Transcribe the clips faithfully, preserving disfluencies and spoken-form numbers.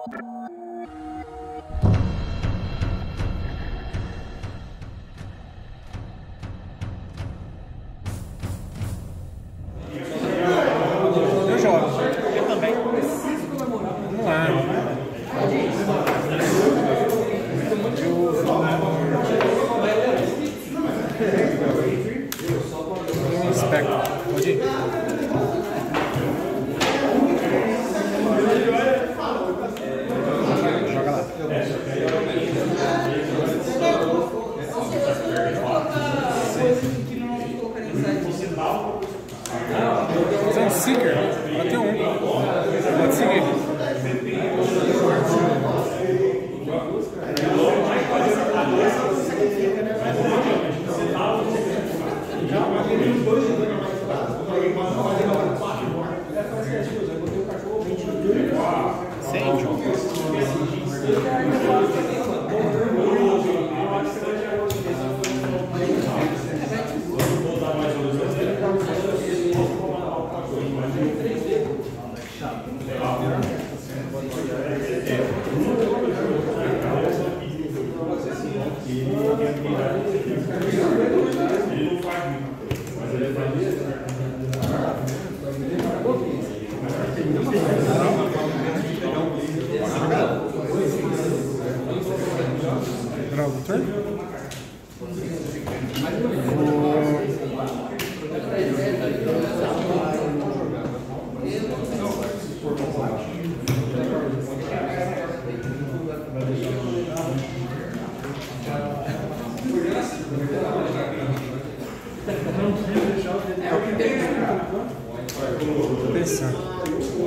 Eu jogo. Eu também. Não é. Eu espectro. Pode ir. Joga lá. Você é um seeker? Bateu um. Pode seguir. Draw do turno? Tô pensando.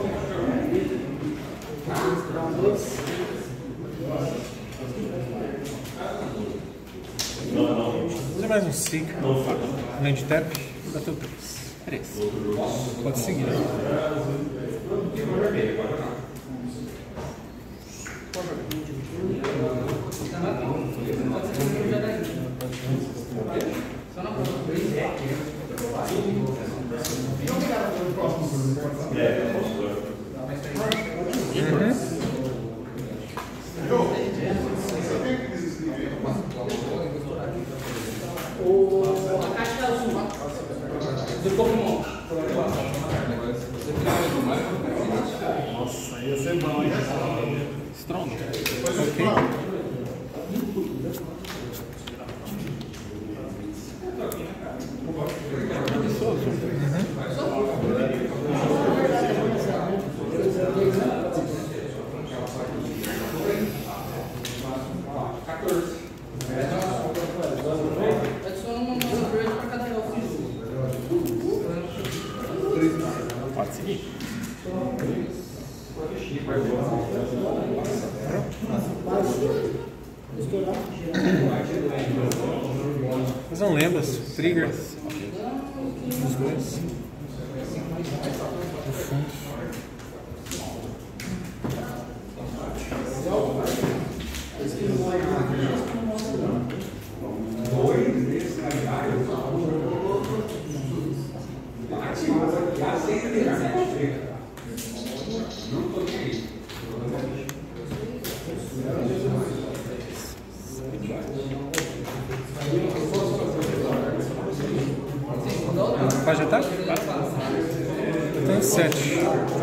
Fazer mais um seeker. Land tap. Bateu três. Três. Pode seguir. A caixa da sua do Pokémon. Nossa, ia ser bom, hein? Strong. Ok. Adiciona uma moça verde para cada elfo. Pode seguir. Fazer um lembras. Trigger. Os dois. No fundo. Pode atar? Eu tenho sete.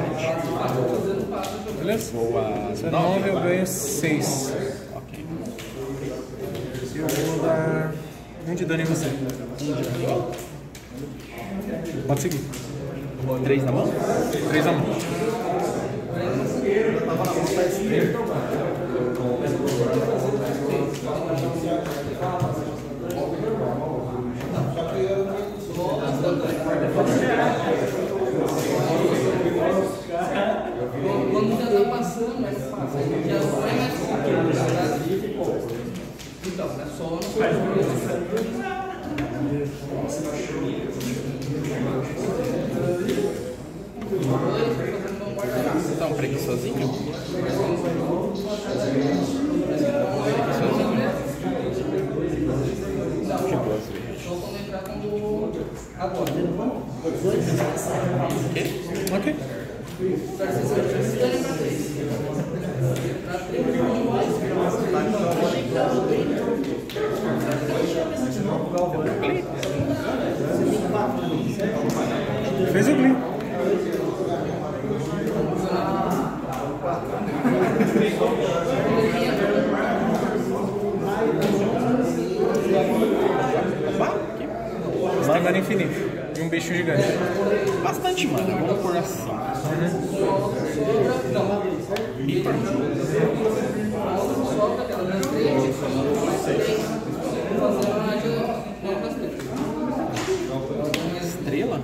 Beleza? Boa. Se é nove, eu ganho seis. Ok. Eu vou dar um de dano em você. Pode seguir. Três na mão? Três na mão. Quando já está passando, mas já não é mais fácil. Então, é só no Tá um preguiçosinho? Ok. Preguiçosinho. Você tem mana infinito. E um bicho gigante. Bastante, mano. Vamos por assim. Solta aquela das três. Fazer uma de novas três. Estrela?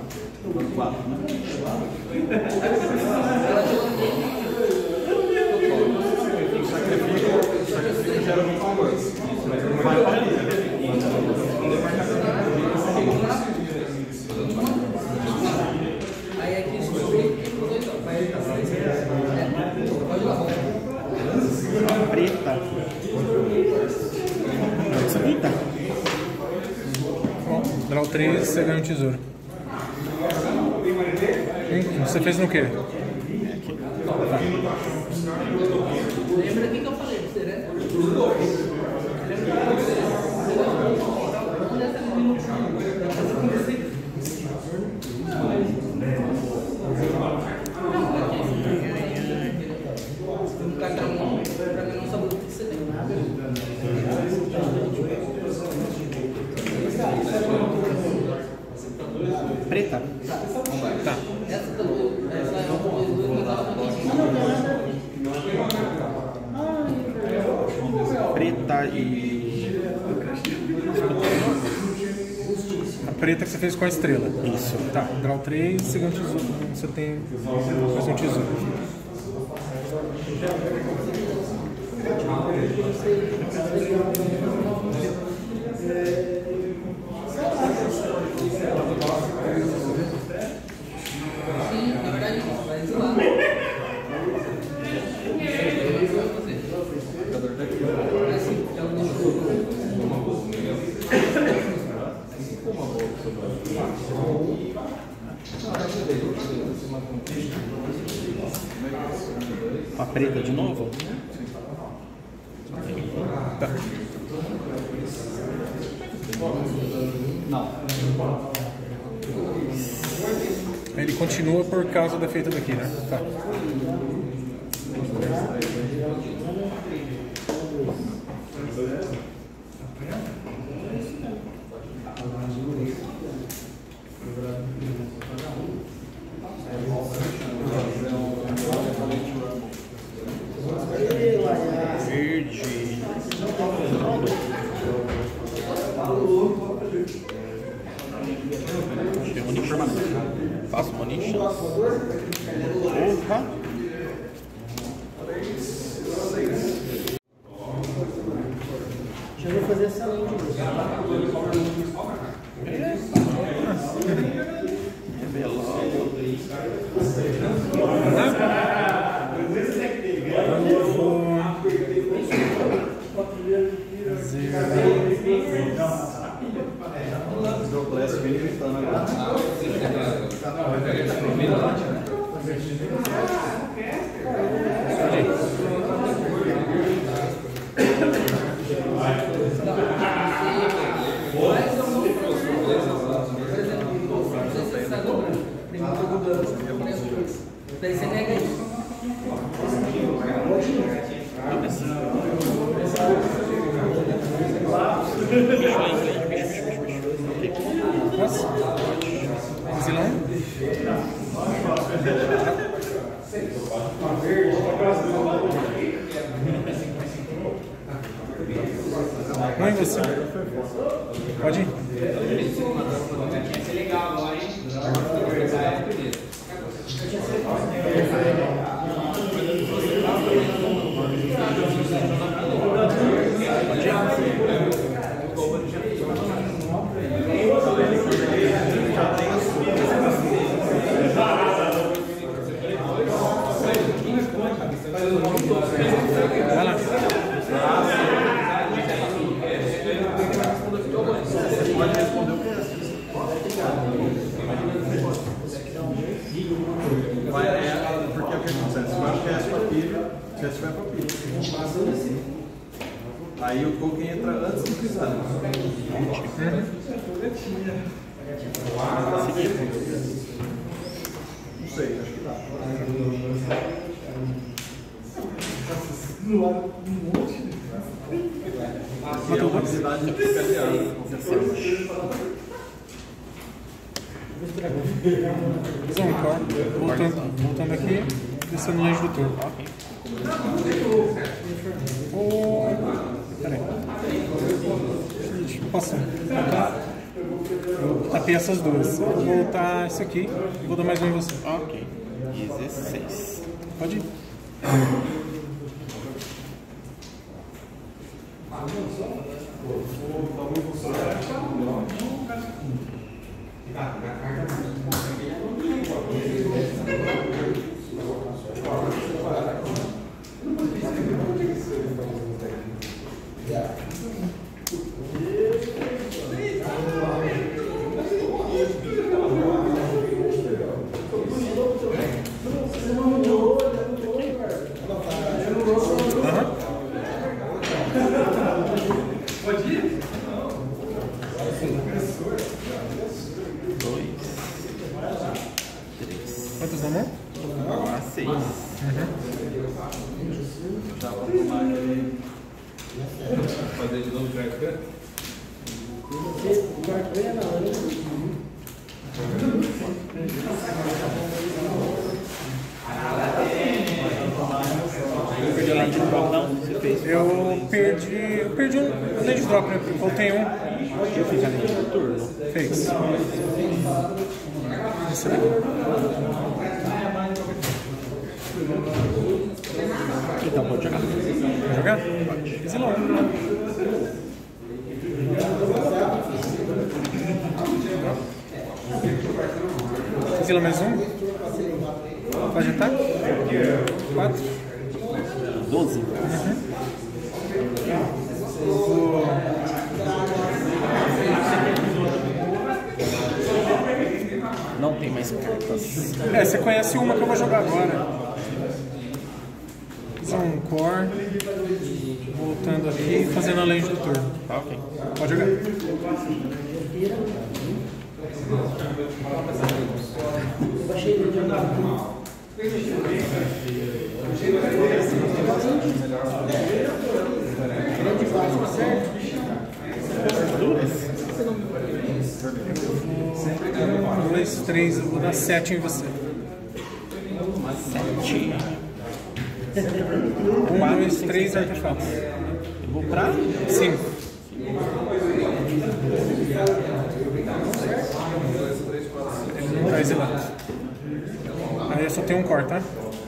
Aí aqui subir por dois anos. Pode ir lá. Preta. Essa quinta. Bom, draw três, você ganha um tesouro. Hum, Você fez no quê? Lembra aqui que eu falei pra você, né? Um cartão pra mim não sabe o que você tem. Preta. Tá. Essa tá dois, essa é um dois, dois, mas ela tá Preta e. A preta que você fez com a estrela. Isso. Tá, draw três, você ganha um tesouro. Você tem mais um tesouro. Sim, na verdade, vai zoar. Assim, é o A preta de novo? Tá. Ele continua por causa do efeito daqui, né? Tá. Verde. Chama de permanente. Faço manichas. Opa! Já vou fazer essa linha de luz. Daí você nega isso. Posso? Zilão? Não é você. Pode ir. Vai ser legal agora, hein? Vai lá. Pode responder o que é. Vai, é, porque o que acontece? Eu acho que é essa pilha, se essa vai para pilha. Aí o token entra antes do cristão. Não sei, acho que dá. Que é uma habilidade de peculiar. Fazer um core. Voltando, voltando aqui, descendo longe do turno. Ok. Oh, peraí. Ixi, passou. Eu tapei essas duas. Eu vou voltar isso aqui. Vou dar mais um em você. Ok. dezesseis. Pode ir. Quantos na mão? Ah, seis. Fazer de novo o drive cut? Perdeu lá de drop, não? Você fez? Eu perdi. Eu perdi um lente drop, né? Eu voltei um. Eu fiz a linha do turno. Fez. Isso aí. Então pode jogar. Vai jogar? Pode. Zilão. Zila mais um. Pode ataque? Quatro. doze. Vou... Não tem mais cartas. É, você conhece uma que eu vou jogar agora. Fazer um core. Voltando aqui e fazendo a lente do turno. Tá, ok. Pode jogar. Um, dois, três, eu vou dar sete em você. Sete. Um, dois, três artefatos. Eu vou pra Cinco. Ele não tá exilado. Aí eu só tenho um core, tá?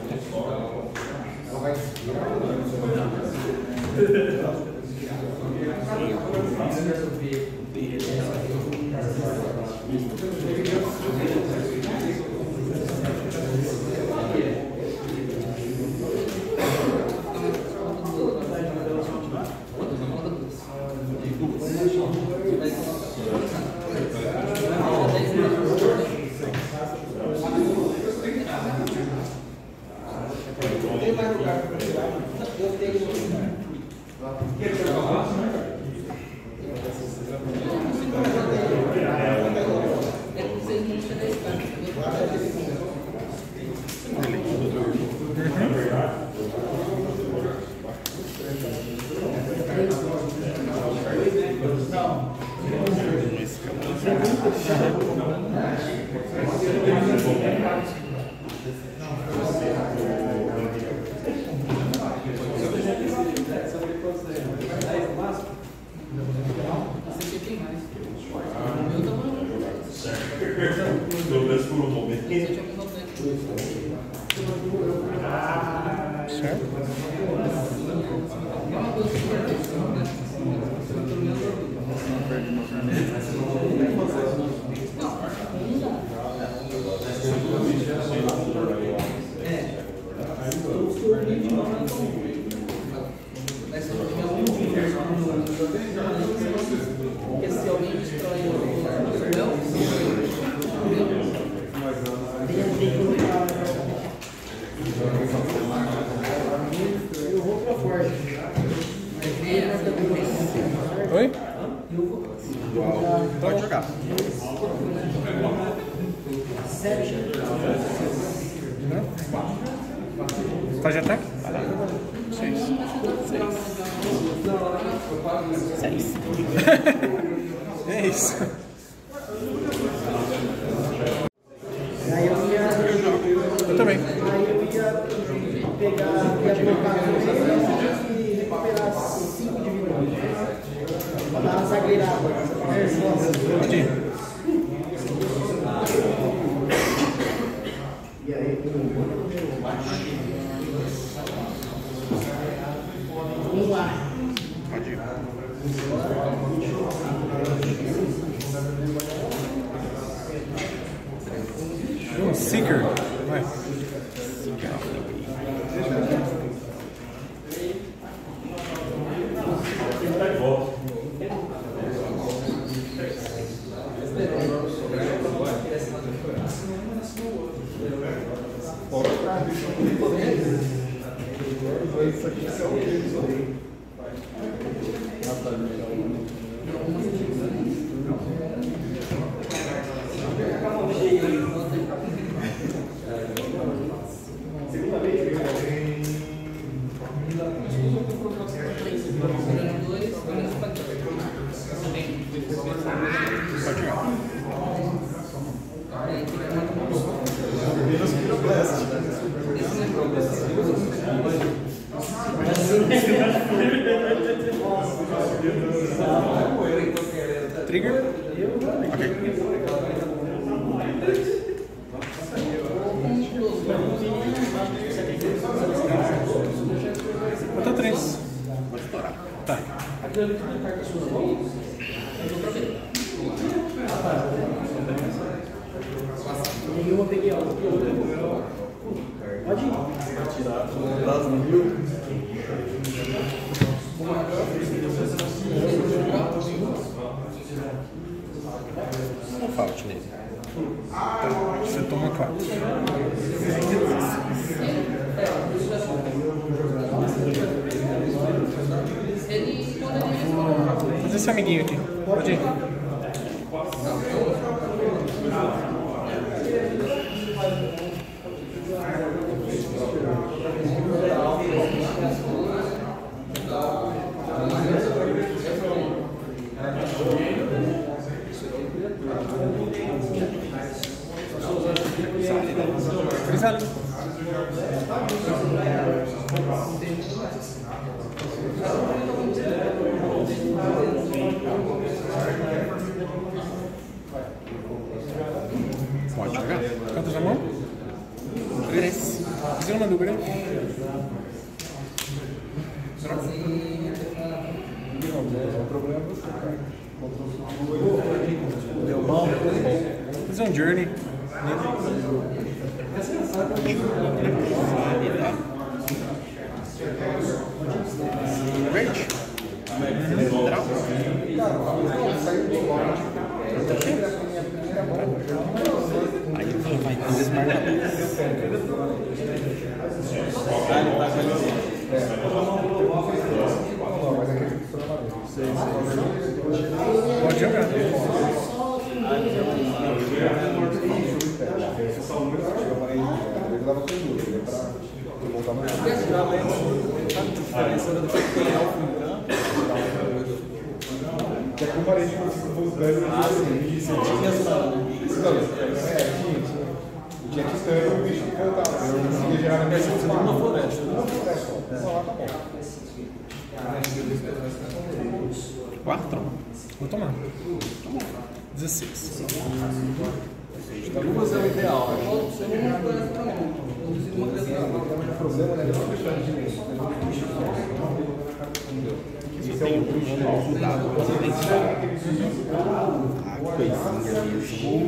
Porque se alguém destrói Oi? Pode jogar. Pode ataque? Seis. Seis. É isso. Aí eu ia. Eu também. Aí eu ia pegar, ia colocar dois e recuperar cinco de vida. Pra dar uma zagueirada. Pode ir. E aí, vamos lá. Pode ir. Um Seeker. Vai. Trigger? Bota três. Vou estourar. Tá. Nenhuma peguei ela. Pode ir. Não falte nele. Você toma quatro. Vou fazer esse amiguinho aqui. Pode ir. Crisálida. Pode jogar. Quantas na mão? Três. Você não mandou, né? Vou fazer um Journey. Rage. Draw. Aí ele vai ter os marcadores. Pode jogar. Que é como a gente conseguiu os velhos. Ah, sim. Você tinha essa. Tinha que estar o bicho que voltava. Eu conseguia gerar a minha numa floresta. Numa floresta. Só lá tá bom. Quatro? Vou tomar. dezesseis. Duas é o ideal. Eu tenho um novo dado. Você tem que dar a coisinha mesmo.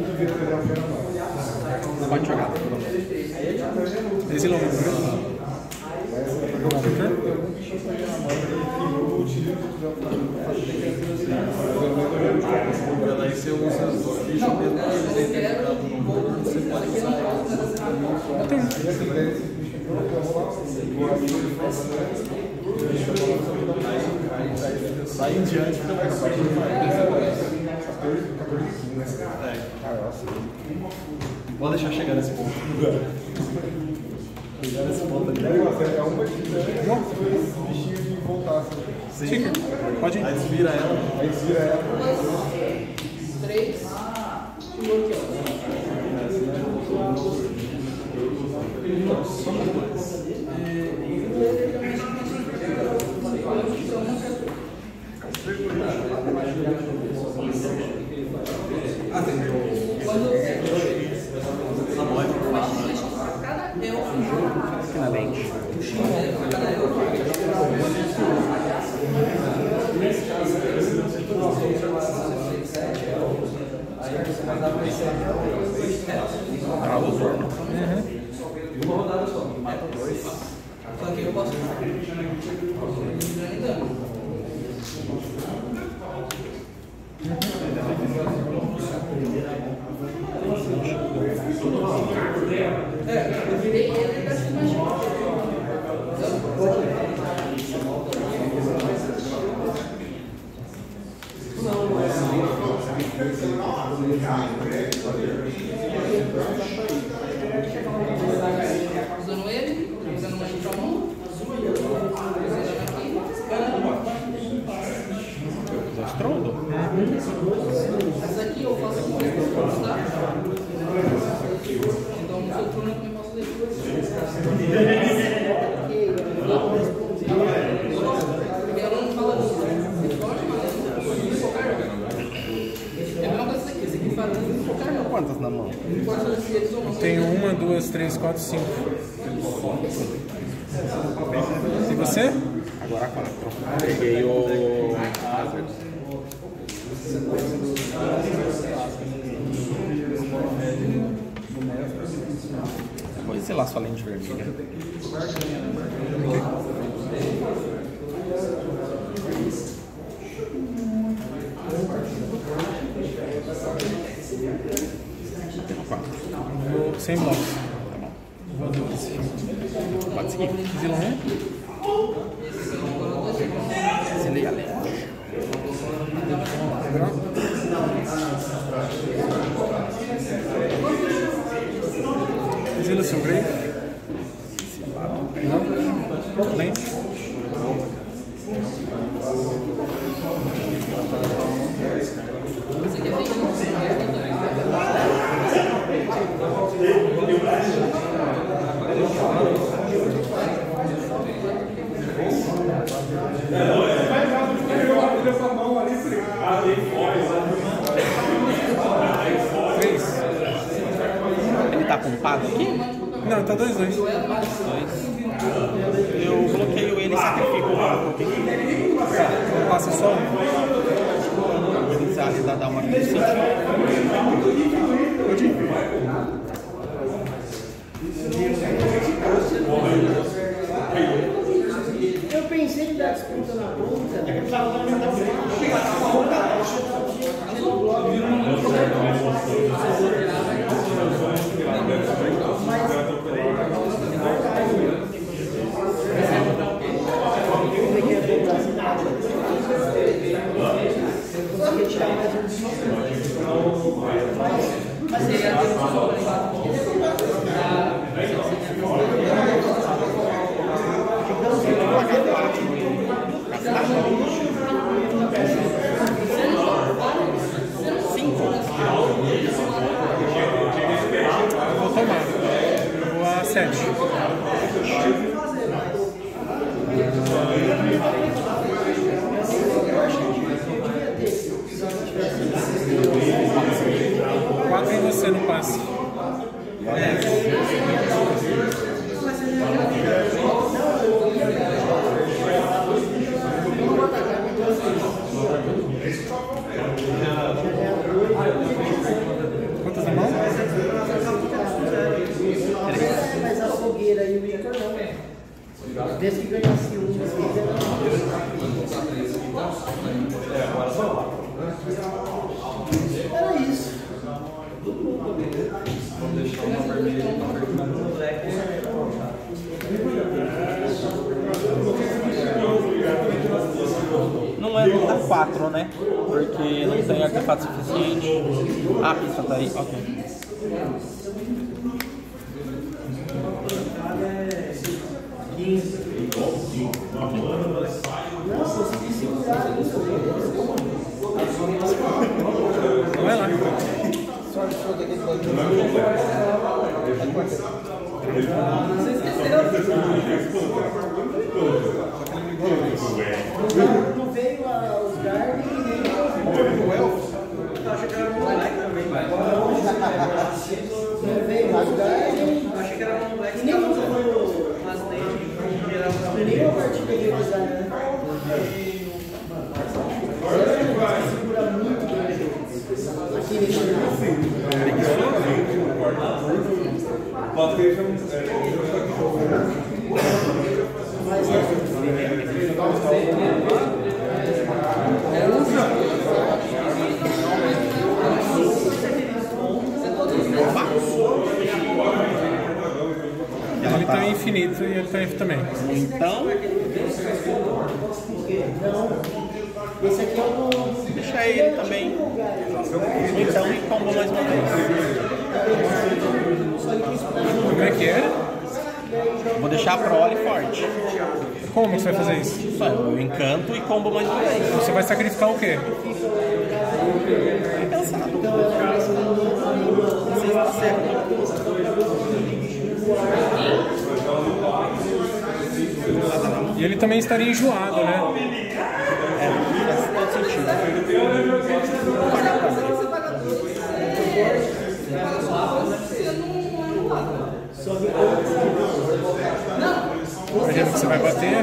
Pode jogar. Esse não é Aí você usa os bichos mesmo que eles entram no computador, você pode usar Daí em diante fica mais fácil. Pode deixar chegar nesse ponto. É uma bichinho de voltar assim. Sticker. Pode ir. Aí desvira ela. Aí desvira ela. Três. E o aqui, Aqui na lente. Ah, o torno. uma rodada só. Só que eu posso. É, eu virei ele e assim mais. Usando ele, usando uma outra mão, usando aqui, Desastroso. essa aqui eu faço com o tá? Então no seu turno eu também posso ler. Porque ela não fala nisso. Ele pode falar é a mesma coisa aqui, esse aqui fala focar não. Quantas na mão? Não importa se eles ou não. Tenho uma, duas, três, quatro, cinco. E você? Agora quatro. Peguei o. Depois, sei lá, sua lente vermelha. Quatro. Vou sem blocos. Tá bom. Vou dois. Pode seguir. Zilão um. Acendei a lente. Zila seu grave. Não. Lente. Três. Ele tá com pago aqui? Não, tá dois, dois. Dois. Eu bloqueio ele e sacrifico o pouquinho. Passa só um. Ele dá dar uma crescente. Pode ir. Eu pensei em dar disputa na ponta. Mas tirar mais um. Mas seria Eu vou tomar. Eu vou a sete. Quatro em você no passe. Quantas na mão? mas a fogueira e o Igor não. Desde que ganhasse um, era isso. Não é luta quatro, né? Porque não tem artefato suficiente. Ah, a pista tá aí, ok. Não, consegui segurar isso. Vai lá. Só o show daquele banco. Você esqueceu. Não veio a, os Garden e nem o Elfo. Eu achei que era um moleque também. Não veio os Garden. Eu achei que era um moleque. Nem o nem a partida veio os Garden, né? Segura muito bem aqui nesse mas é Ele tá infinito e ele tá infinito também. Então, esse aqui é o deixa ele também. Então, e combo mais uma vez. Como é que é? Vou deixar a prole forte. Como você vai fazer isso? Isso aí, eu encanto e combo mais uma vez. Você vai sacrificar o quê? E ele também estaria enjoado, né? É, faz todo sentido. Você paga dois, você paga só você não paga. Não. Imagina que você vai bater.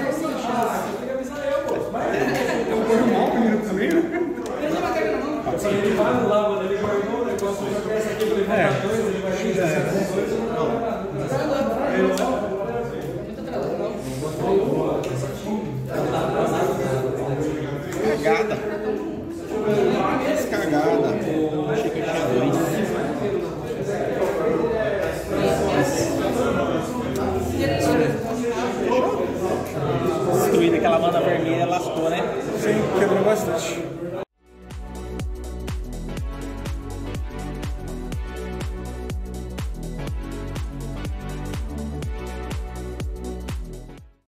É. Cagada. Descagada. Achei que eu tinha dois. Destruída aquela mana vermelha, lascou, né? Sim, quebrou bastante.